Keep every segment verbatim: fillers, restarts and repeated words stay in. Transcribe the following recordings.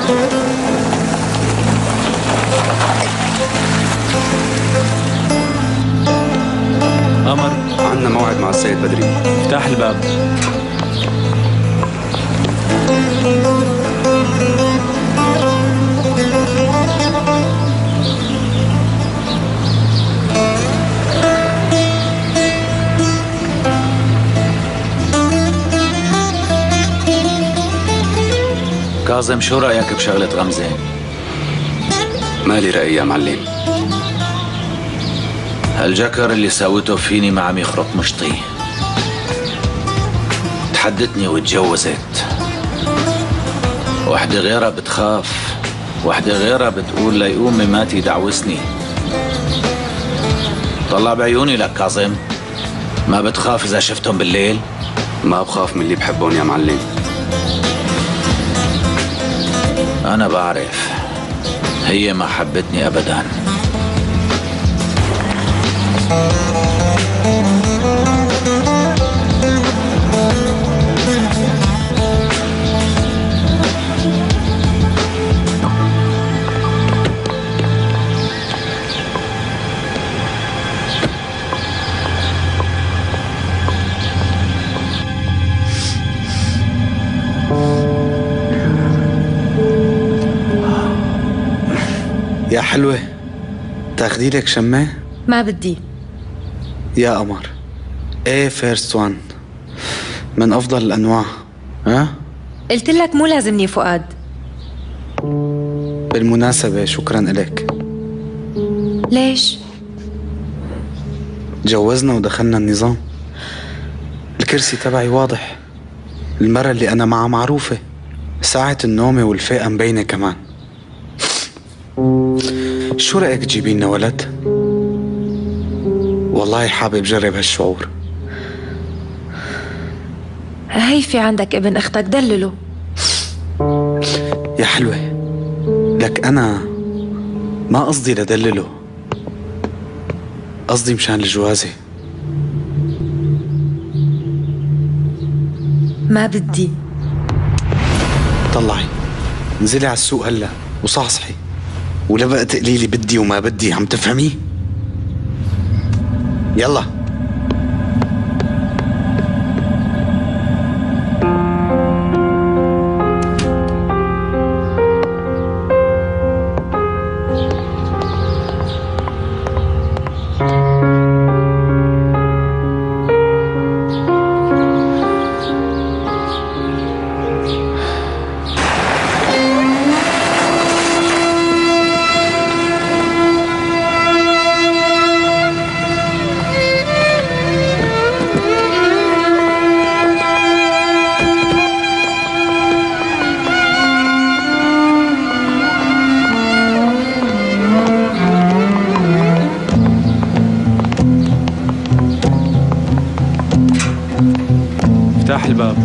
قمر، عندنا موعد مع السيد بدري. افتح الباب. كاظم، شو رأيك بشغلة غمزة؟ مالي رأي يا معلم. هالجكر اللي ساوته فيني ما عم يخرط مشطي. تحدتني وتجوزت. وحدة غيرها بتخاف، وحدة غيرها بتقول ليقوم مماتي يدعوسني. طلع بعيوني لك كاظم، ما بتخاف إذا شفتهم بالليل؟ ما بخاف من اللي بحبهم يا معلم. أنا بعرف، هي ما حبتني أبداً. يا حلوة، تاخدي لك شمة؟ ما بدي. يا قمر، ايه فيرست وان من افضل الانواع. ها؟ قلت لك مو لازمني فؤاد. بالمناسبة شكرا إلك. ليش؟ تجوزنا ودخلنا النظام. الكرسي تبعي واضح، المرة اللي أنا معها معروفة، ساعة النومة والفئة مبينة كمان. شو رأيك تجيبي لنا ولد؟ والله حابب جرب هالشعور. هي في عندك ابن اختك دلله. يا حلوة، لك أنا ما قصدي لدلله، قصدي مشان الجوازة. ما بدي. طلعي انزلي على السوق هلا وصحصحي، ولا بقى تقليلي بدي وما بدي، عم تفهمي؟ يلا. افتح الباب.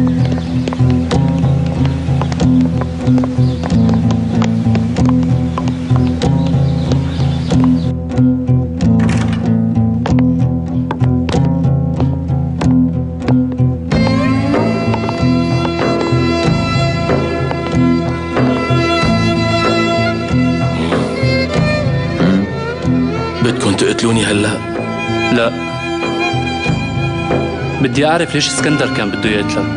بدكم تقتلوني هلا؟ لا، بدي أعرف ليش اسكندر كان بده يقتلك.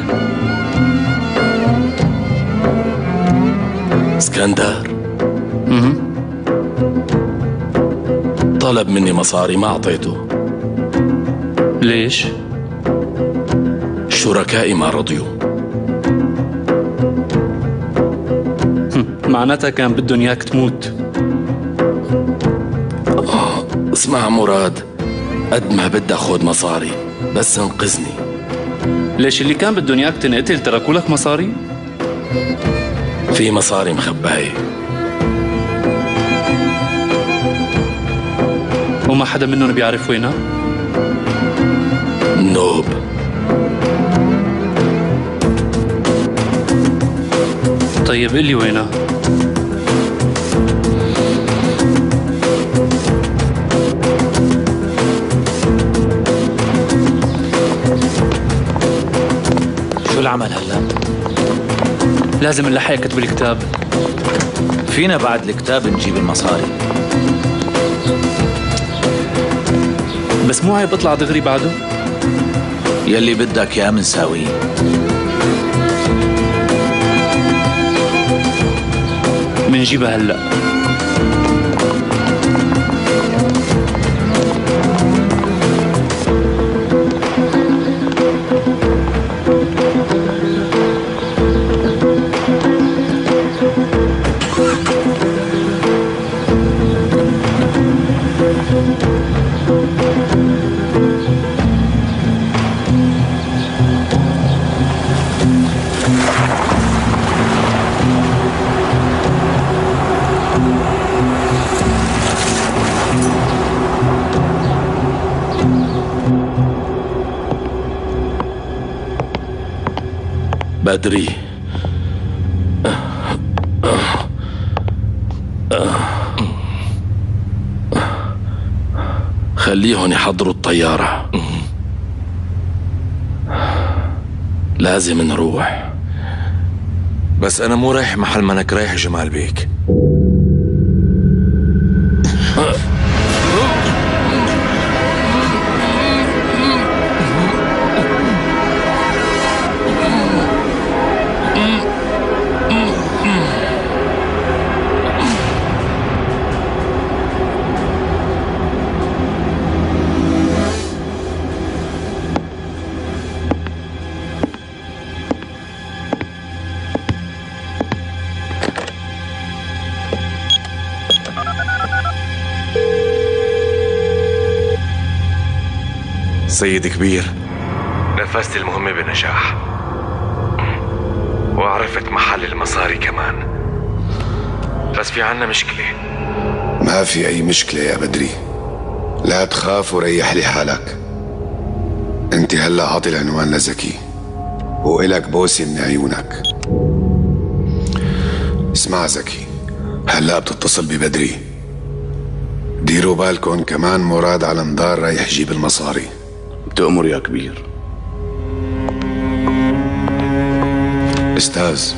اسكندر؟ اها. طلب مني مصاري ما أعطيته. ليش؟ شركائي ما رضيوا. معناتها كان بدهم إياك تموت. آه، اسمع مراد، قد ما بدي أخذ مصاري بس انقذني. ليش اللي كان بدهم إياك تنقتل تركوا لك مصاري؟ في مصاري مخباية وما حدا منهم بيعرف وينها؟ نوب. طيب قل لي وينها؟ شو العمل هلا؟ لازم نلحق كتب الكتاب. فينا بعد الكتاب نجيب المصاري. بس مو عيب اطلع دغري بعده؟ يلي بدك يا منساويه. منجيبها هلأ. بدري، خليهم يحضروا الطيارة، لازم نروح. بس أنا مو رايح محل منك رايح جمال بيك. سيد كبير، نفذت المهمة بنجاح وعرفت محل المصاري كمان، بس في عنا مشكلة. ما في أي مشكلة يا بدري، لا تخاف وريح لي حالك. انت هلا عاطي العنوان لزكي وإلك بوسة من عيونك. اسمع زكي، هلا بتتصل ببدري، ديروا بالكم كمان مراد على نضار رايح يجيب المصاري. بتأمر يا كبير. استاذ،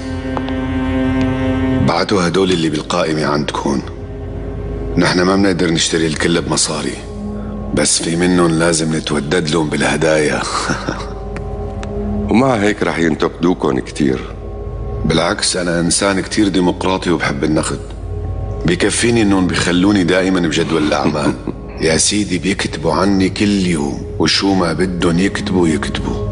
بعتوا هدول اللي بالقائمة عندكم. نحن ما بنقدر نشتري الكل بمصاري، بس في منهم لازم نتودد لهم بالهدايا. ومع هيك رح ينتقدوكم كتير. بالعكس، أنا إنسان كتير ديمقراطي وبحب النقد، بكفيني إنهم بيخلوني دائما بجدول الأعمال. يا سيدي بيكتبوا عني كل يوم، وشو ما بدهم يكتبوا يكتبوا.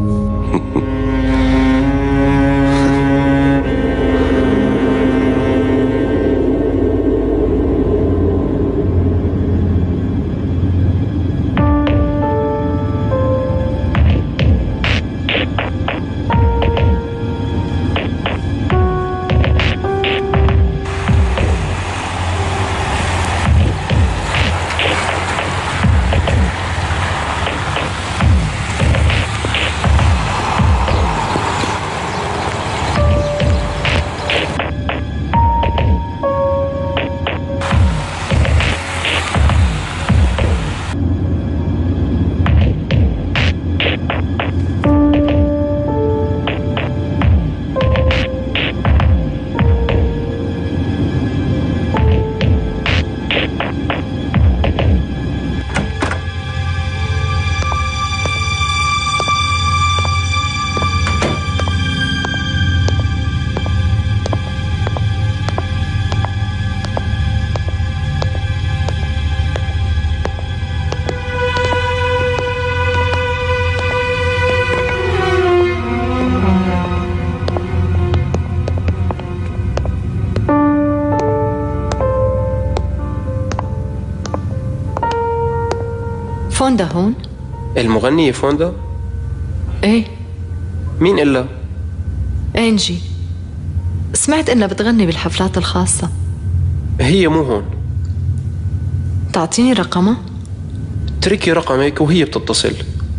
فوندا هون؟ المغنية فوندا؟ ايه. مين إلا؟ انجي، سمعت انها بتغني بالحفلات الخاصة. هي مو هون. تعطيني رقمها؟ اتركي رقمك وهي بتتصل.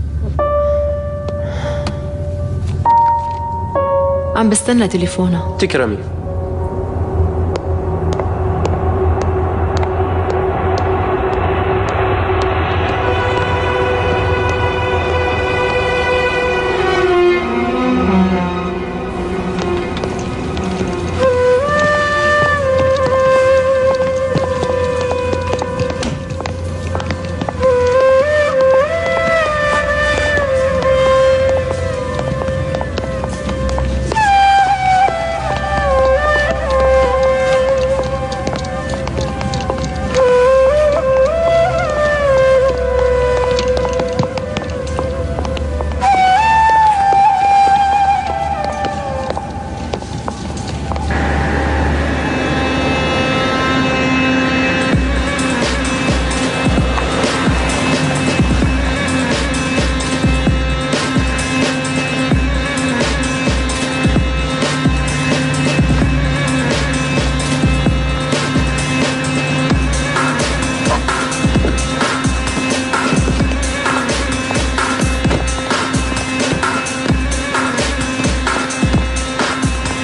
عم بستنى تليفونها. تكرمي.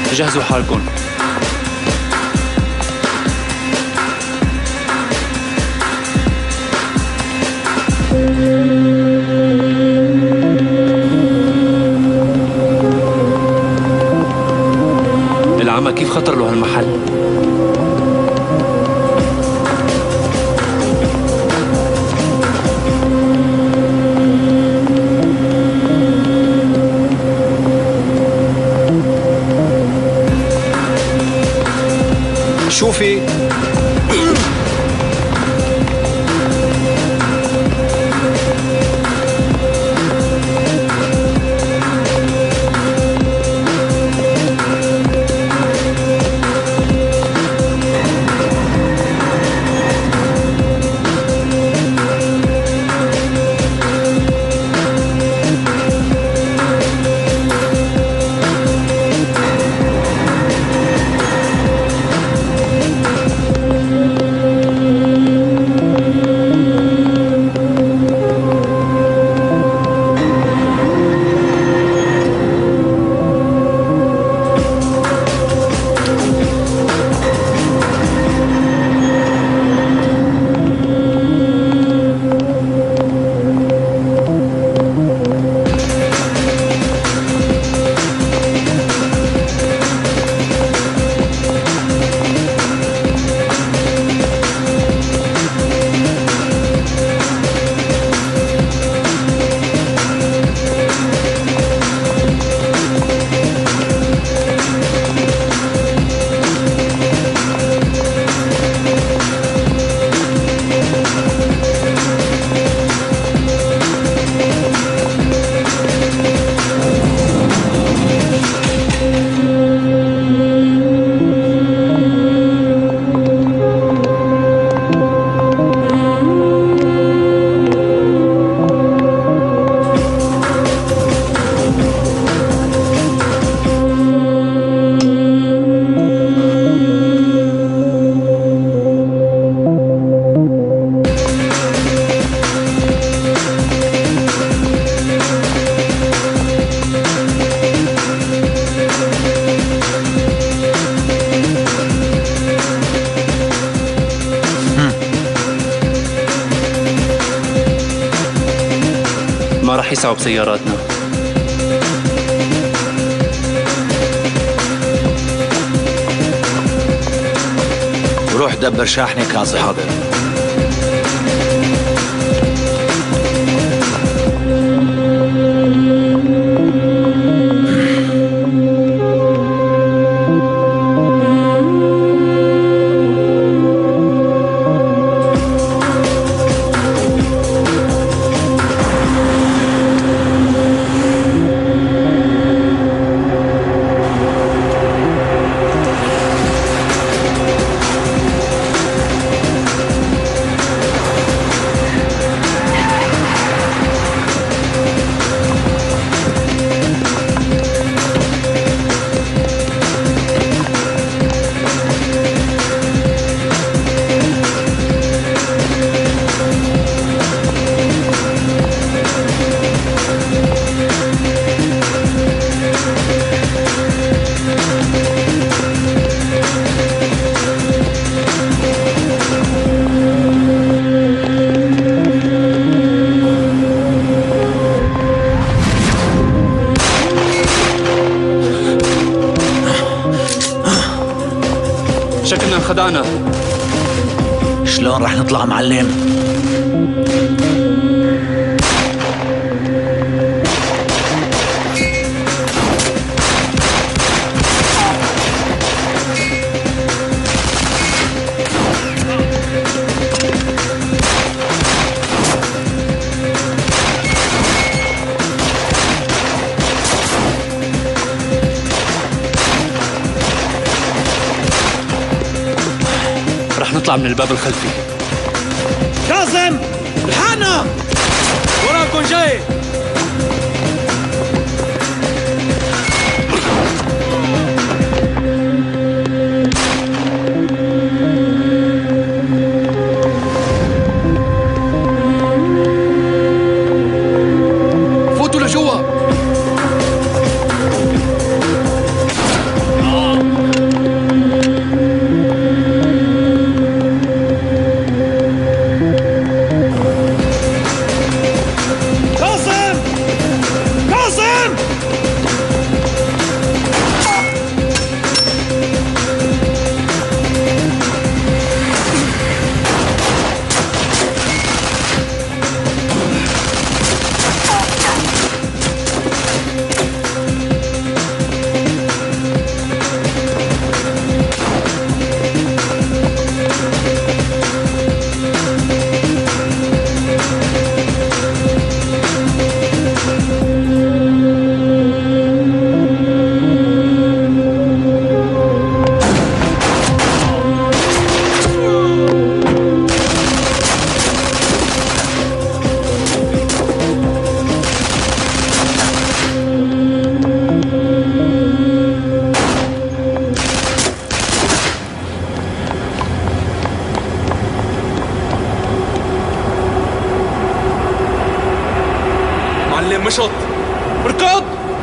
جهزوا حالكم. العمى كيف خطر له هالمحل؟ شوفي ما رح يسعوا بسياراتنا. روح دبر شاحنة كاظم. حاضر. شكلنا انخدعنا. شلون رح نطلع معلم؟ رح نطلع من الباب الخلفي. كاظم الحقنا، وراكم جاي. فوتوا لجوا. معلم مشط. اركض.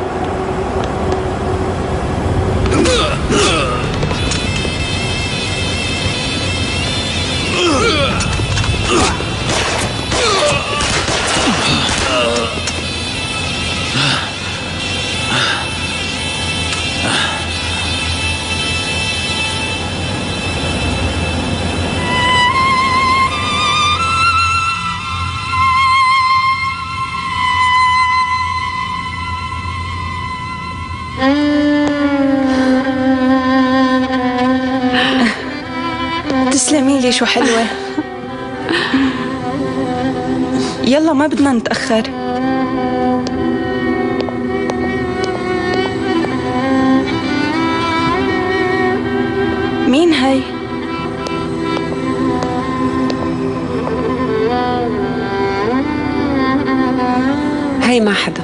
تسلمي لي، شو حلوة. يلا ما بدنا نتأخر. مين هاي؟ هاي ما حدا.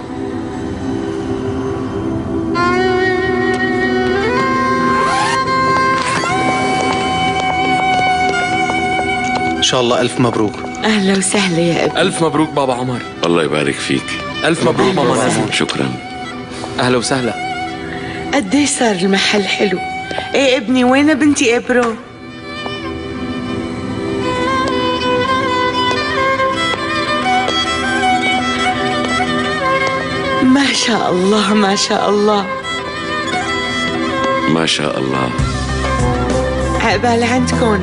إن شاء الله ألف مبروك. أهلا وسهلا يا ابني. ألف مبروك بابا عمر. الله يبارك فيك. ألف مبروك ماما نازل. شكرا. أهلا وسهلا. قديش صار المحل حلو. ايه ابني، وين بنتي إبرو؟ ما شاء الله ما شاء الله ما شاء الله. عقبال عندكن.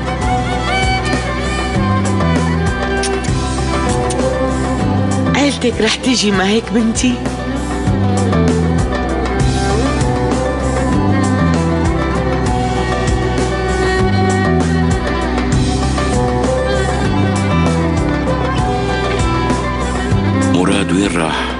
عيلتك رح تيجي، ما هيك بنتي؟ مراد وين راح؟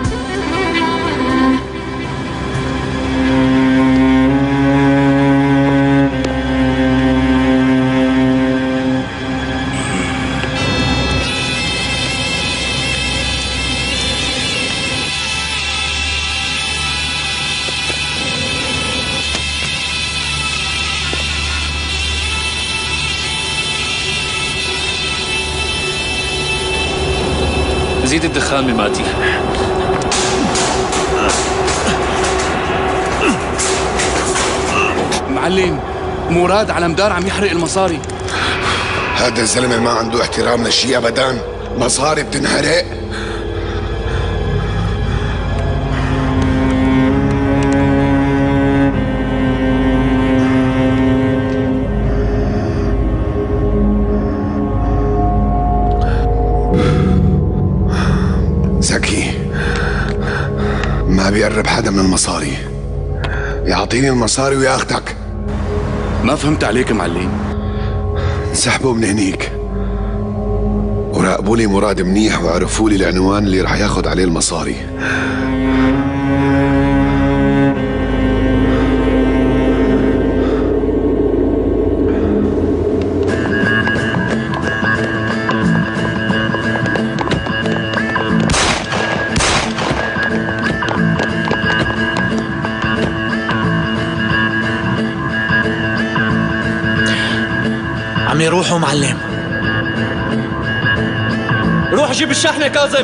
زيد الدخان مماتي. معلم، مراد على مدار عم يحرق المصاري. هذا الزلمة ما عنده احترام لشيء أبداً. مصاري بتنحرق. زكي ما بيقرب حدا من المصاري. يعطيني المصاري وياخدك. ما فهمت عليك معلم. انسحبوا من هنيك وراقبوا لي مراد منيح وعرفوا لي العنوان اللي رح ياخد عليه المصاري. عم يروحوا معلم. روح جيب الشحنة كاظم.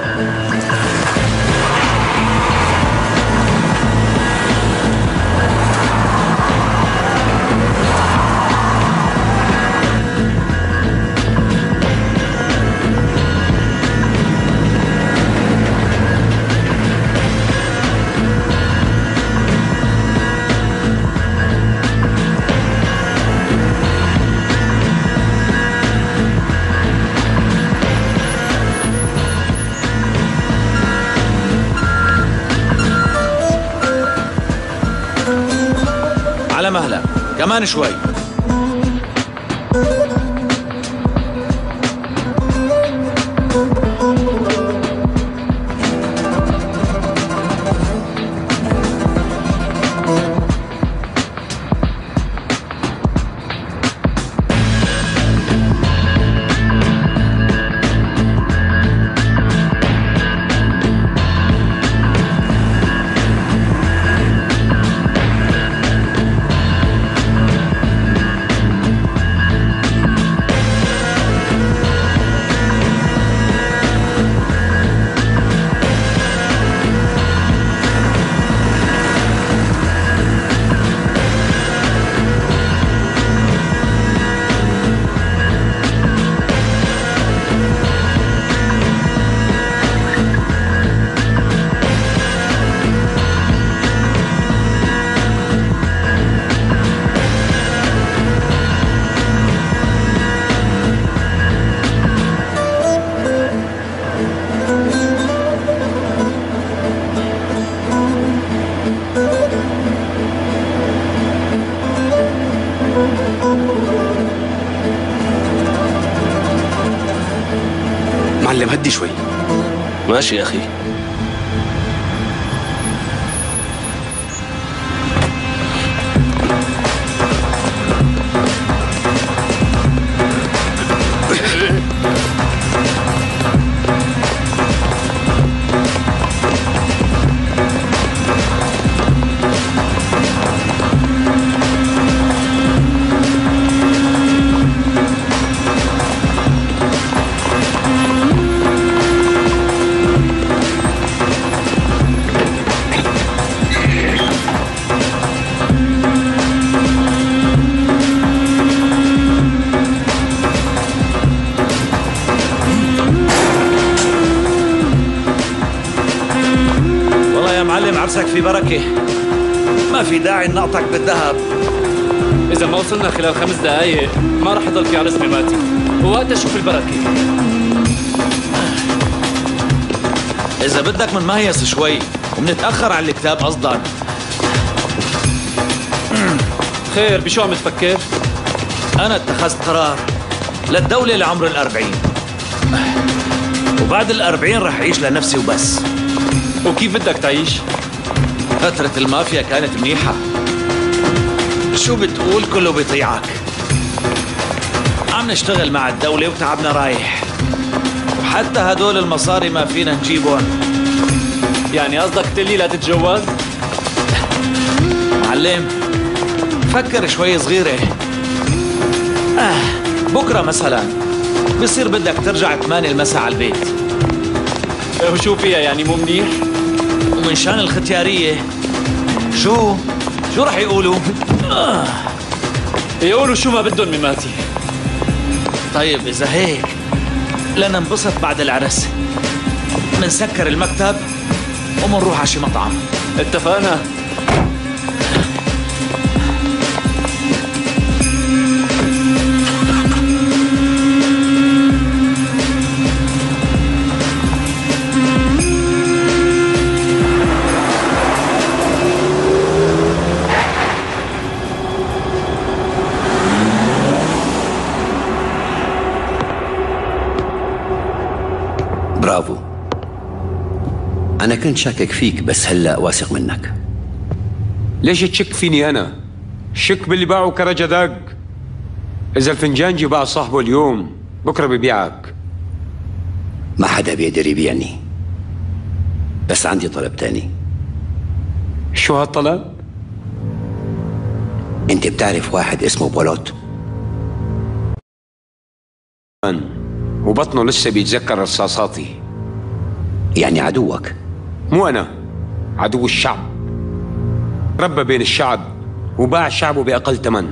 على مهلك كمان شوي. معلم هدي شوي. ماشي يا أخي. عرسك في بركة، ما في داعي نقطعك بالذهب. إذا ما وصلنا خلال خمس دقايق ما رح يضل في عرس مماتي، ووقتها شوف البركة. إذا بدك منمهيص شوي ومنتأخر على الكتاب قصدا. خير بشو عم تفكر؟ أنا اتخذت قرار للدولة لعمر الأربعين، وبعد الأربعين رح أعيش لنفسي وبس. وكيف بدك تعيش؟ فترة المافيا كانت منيحة، شو بتقول كله بيطيعك. عم نشتغل مع الدولة وتعبنا رايح، وحتى هدول المصاري ما فينا نجيبهم. يعني قصدك تقلي لا تتجوز؟ معلم فكر شوي صغيرة. آه بكرة مثلا بصير بدك ترجع ثمانية المساء على البيت. وشو فيها يعني مو منيح؟ ومن شان الختيارية شو شو رح يقولوا؟ آه. يقولوا شو ما بدهم مماتي. طيب إذا هيك لننبسط بعد العرس، منسكر المكتب ومنروح على شي مطعم. اتفقنا. برافو. أنا كنت شاكك فيك بس هلأ واثق منك. ليش تشك فيني أنا؟ شك باللي باعه كرجة دق. إذا الفنجانجي باع صاحبه اليوم بكرة ببيعك. ما حدا بيقدر يبيعني، بس عندي طلب تاني. شو هالطلب؟ أنت بتعرف واحد اسمه بولوت؟ وبطنه لسه بيتذكر رصاصاتي. يعني عدوك؟ مو أنا، عدو الشعب. ربى بين الشعب وباع شعبه بأقل ثمن.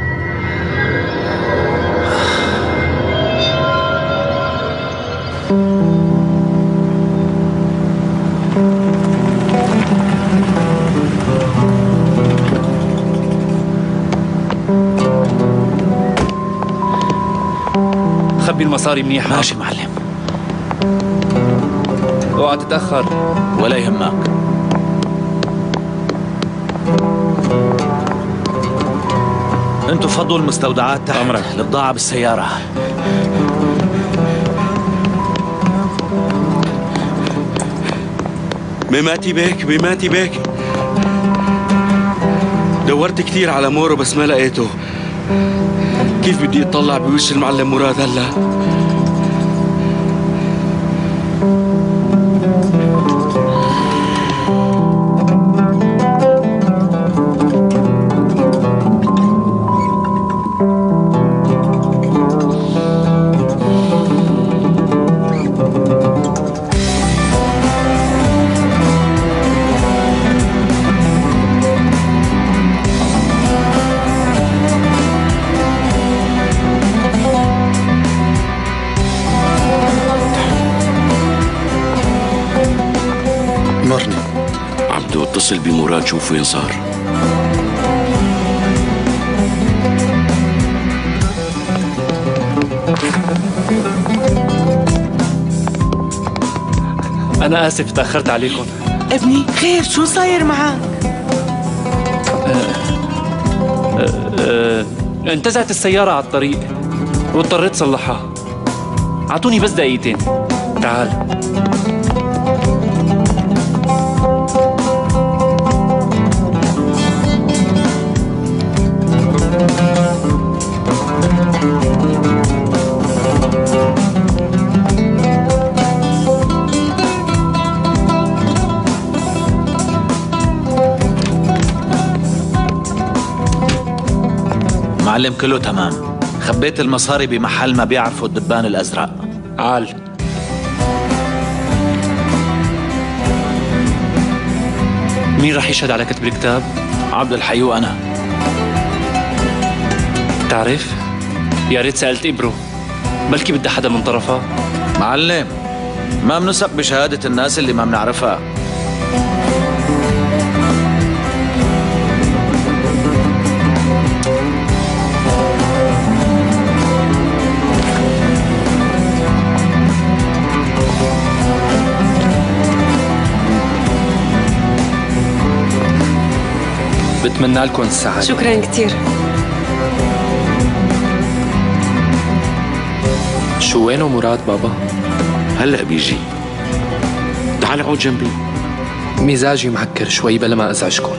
خبي المصاري منيح. ماشي معلم. اوعى تتأخر. ولا يهمك. انتوا فضوا المستودعات تحت. أمرك. البضاعة بالسيارة. مماتي بيك مماتي بيك. دورت كتير على مورو بس ما لقيته. كيف بدي اطلع بوش المعلم مراد هلا؟ اتصل بمراد شوف وين صار. أنا آسف تأخرت عليكم. ابني خير شو صاير معك؟ أه أه أه انتزعت السيارة على الطريق واضطريت صلحها. اعطوني بس دقيقتين. تعال. معلم كله تمام. خبيت المصاري بمحل ما بيعرفوا الدبان الأزرق. عال. مين رح يشهد على كتب الكتاب؟ عبد الحي وأنا. تعرف؟ يا ريت سألت إبرو، بلكي بدها حدا من طرفها. معلم ما بنثق بشهادة الناس اللي ما بنعرفها. بتمنى لكم السعادة. شكرا كتير. شو وينه مراد بابا؟ هلأ بيجي. تعال اقعد جنبي. مزاجي معكر شوي بلا ما ازعجكم.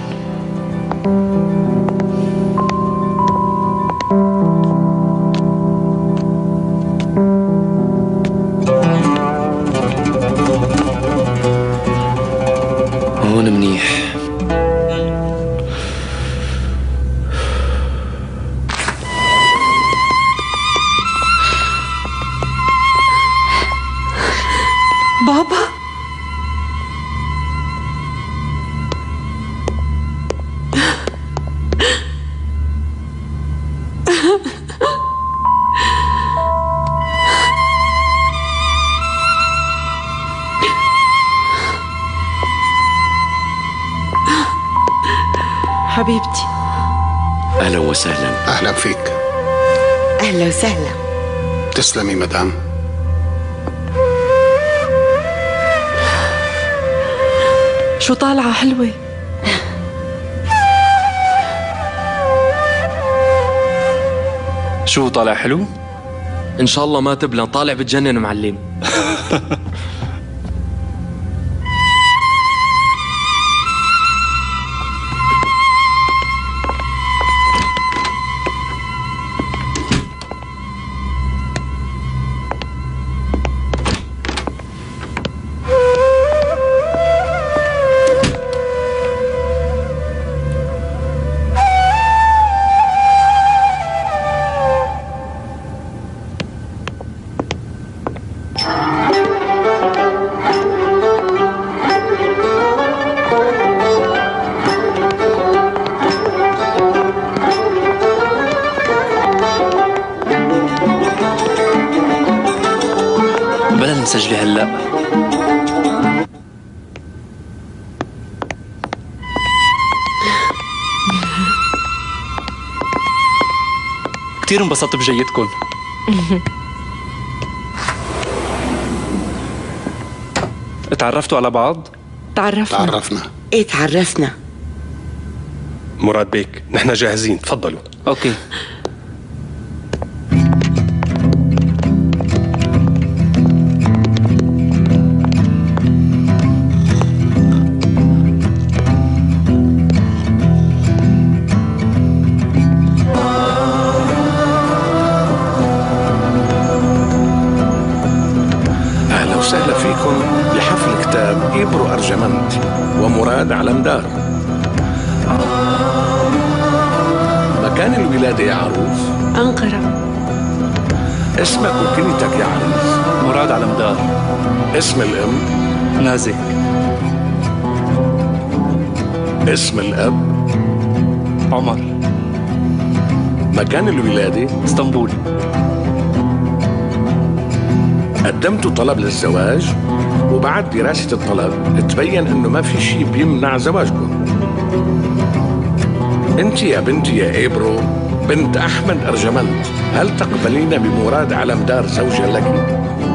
هون منيح. بابا حبيبتي. أهلا وسهلا. أهلا فيك. أهلا وسهلا. تسلمي مدام. شو طالعة حلوة. شو طالع حلو؟ ان شاء الله ما تبلن، طالع بتجنن معلم. بلا نسجلي هلا. كتير انبسطت بجيتكم. تعرفتوا على بعض؟ تعرفنا. تعرفنا. ايه تعرفنا. مراد بيك، نحن جاهزين، تفضلوا. اوكي. أهلا وسهلا فيكم لحفل كتاب إبرو أرجمنت ومراد علمدار. مكان الولادة يا عروس؟ أنقرة. اسمك وكنيتك يا عريس؟ مراد علمدار. اسم الأم؟ نازك. اسم الأب؟ عمر. مكان الولادة؟ اسطنبول. قدمتوا طلب للزواج وبعد دراسة الطلب تبين انه ما في شيء بيمنع زواجكم. انت يا بنتي يا إبرو بنت احمد ارجمنت، هل تقبلين بمراد علمدار زوجا لك؟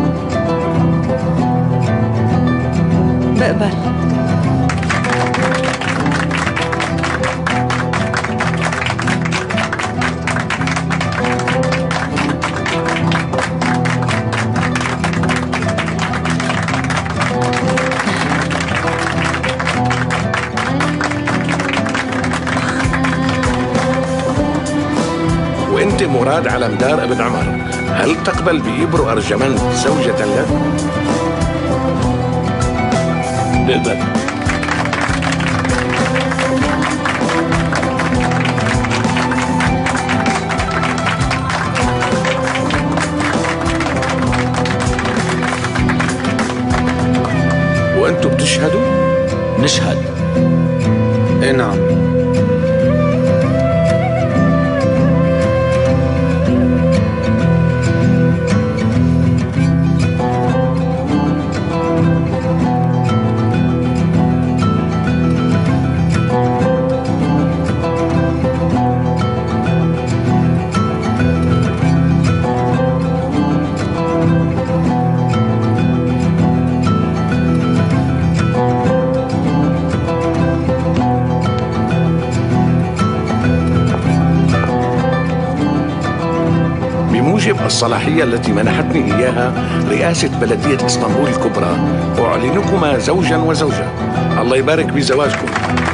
بقبل. مراد علمدار ابن عمر، هل تقبل بإبرو أرجمنت زوجة لك؟ بقبل. وأنتم بتشهدوا؟ نشهد. ايه نعم. الصلاحية التي منحتني إياها رئاسة بلدية اسطنبول الكبرى، أعلنكما زوجا وزوجة. الله يبارك بزواجكم.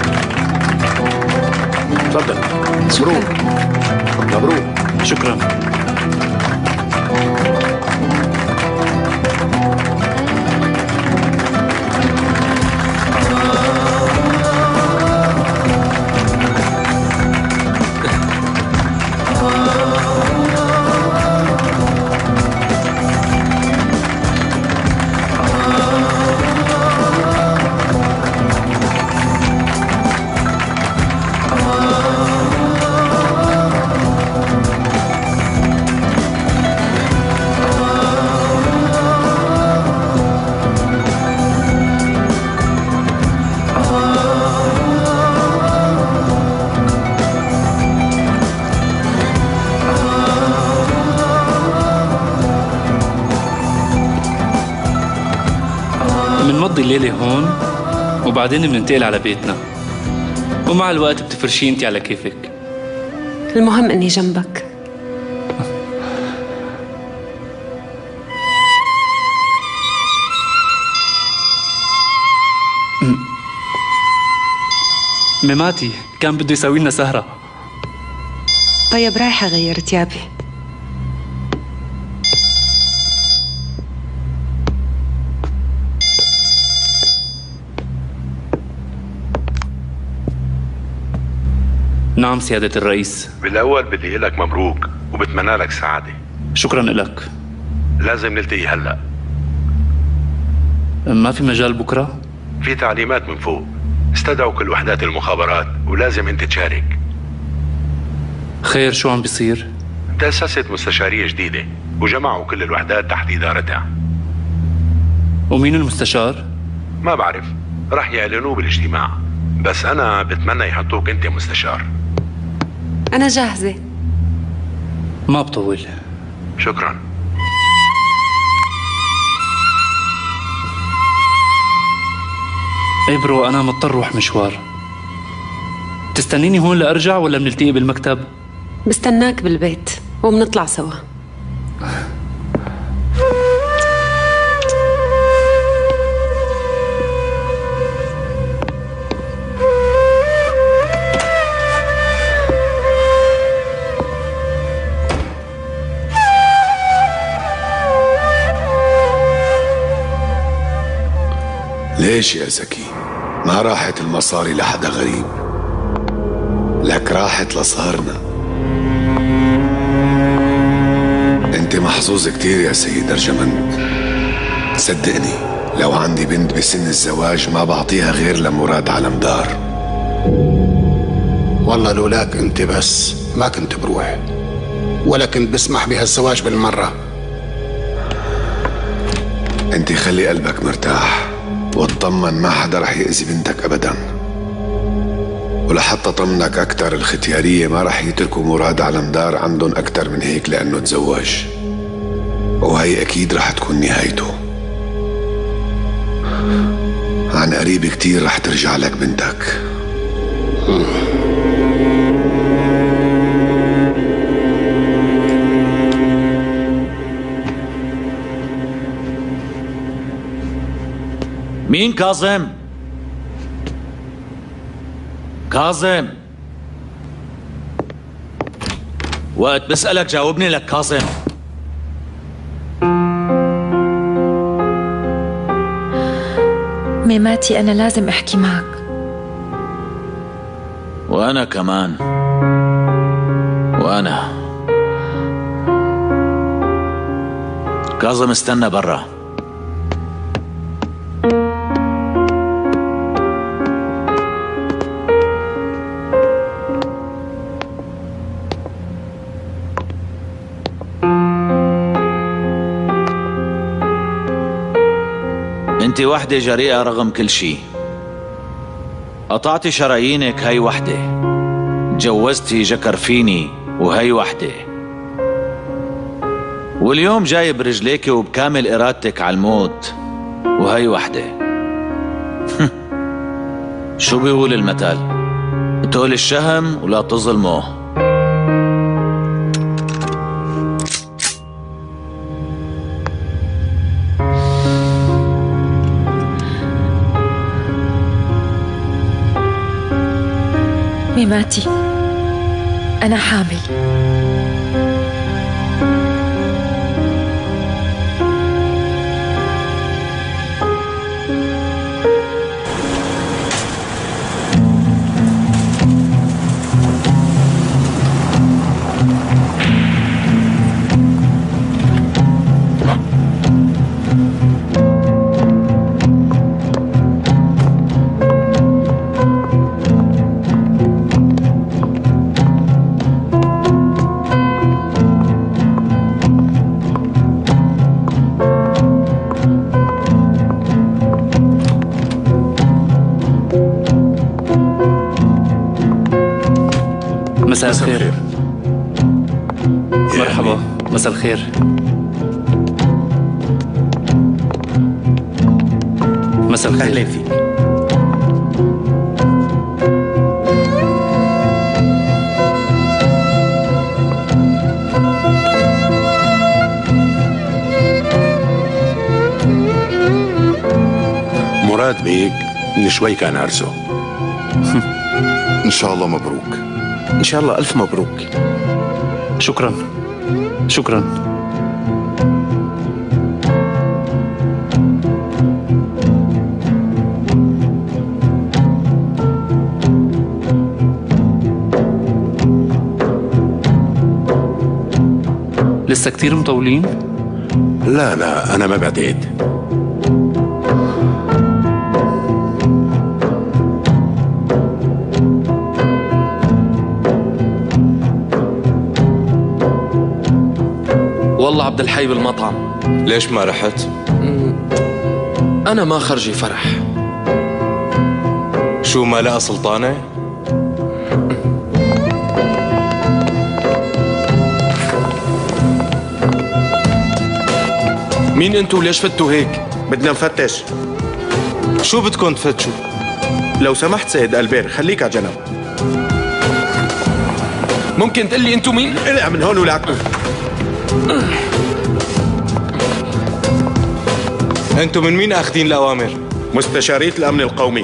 تفضل. مبروك. مبروك. شكرا. بنقضي الليلة هون وبعدين بننتقل على بيتنا، ومع الوقت بتفرشي انتي على كيفك. المهم اني جنبك. مماتي كان بده يسوي لنا سهرة. طيب رايحة غير تيابي. نعم سيادة الرئيس. بالأول بدي لك مبروك وبتمنى لك سعادة. شكرا لك. لازم نلتقي هلأ. ما في مجال بكرة؟ في تعليمات من فوق، استدعوا كل وحدات المخابرات ولازم انت تشارك. خير شو عم بيصير؟ تأسست مستشارية جديدة وجمعوا كل الوحدات تحت إدارتها. ومين المستشار؟ ما بعرف، رح يعلنوه بالاجتماع، بس أنا بتمنى يحطوك أنت مستشار. أنا جاهزة. ما بطول. شكرا. ايه برو أنا مضطر روح مشوار. تستنيني هون لأرجع ولا بنلتقي بالمكتب؟ بستناك بالبيت وبنطلع سوا. ليش يا زكي؟ ما راحت المصاري لحدا غريب، لك راحت لصهرنا. انت محظوظ كتير يا سيد ارجمند. صدقني لو عندي بنت بسن الزواج ما بعطيها غير لمراد علمدار. والله لولاك انت بس ما كنت بروح، ولا كنت بسمح بهالزواج بالمرة. انت خلي قلبك مرتاح واطمن، ما حدا رح يأذي بنتك أبدا. ولحتى طمنك أكتر، الختيارية ما رح يتركوا مراد علمدار عندهم أكتر من هيك لأنه تزوج، وهي أكيد رح تكون نهايته. عن قريب كتير رح ترجع لك بنتك. مين كاظم؟ كاظم وقت بسألك جاوبني لك كاظم. ميماتي أنا لازم أحكي معك. وأنا كمان. وأنا كاظم استنى برا. انت وحدة جريئة رغم كل شي. قطعتي شرايينك هي وحدة، جوزتي جكر فيني وهي وحدة، واليوم جاي برجليك وبكامل إرادتك على الموت وهي وحدة. شو بيقول المثل؟ تقول الشهم ولا تظلمه. ميماتي أنا حامل. مساء الخير. مرحبا. مساء الخير. مساء الخير. أهلا فيك. مراد بيك من شوي كان عرسه. إن شاء الله مبروك. إن شاء الله ألف مبروك. شكرا شكرا. لسه كتير مطولين؟ لا لا أنا ما بعتقد. والله عبد الحي بالمطعم. ليش ما رحت؟ أنا ما خرجي فرح. شو ما لقى سلطانة؟ مين انتوا وليش فتوا هيك؟ بدنا نفتش. شو بدكم تفتشوا؟ لو سمحت سيد ألبير خليك على جنب. ممكن تقول لي انتوا مين؟ الع من هون ولعكم. انتوا من مين اخذين الاوامر؟ مستشارية الامن القومي.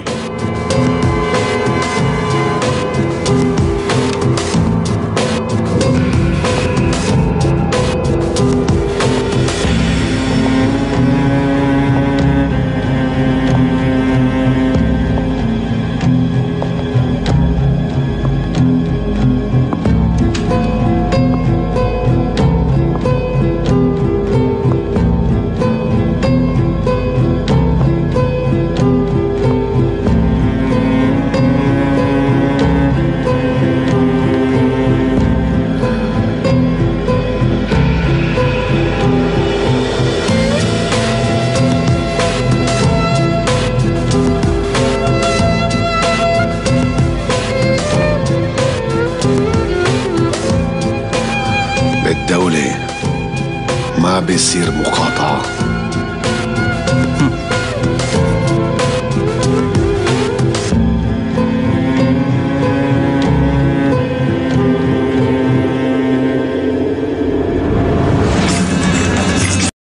بالدولة ما بيصير مقاطعة.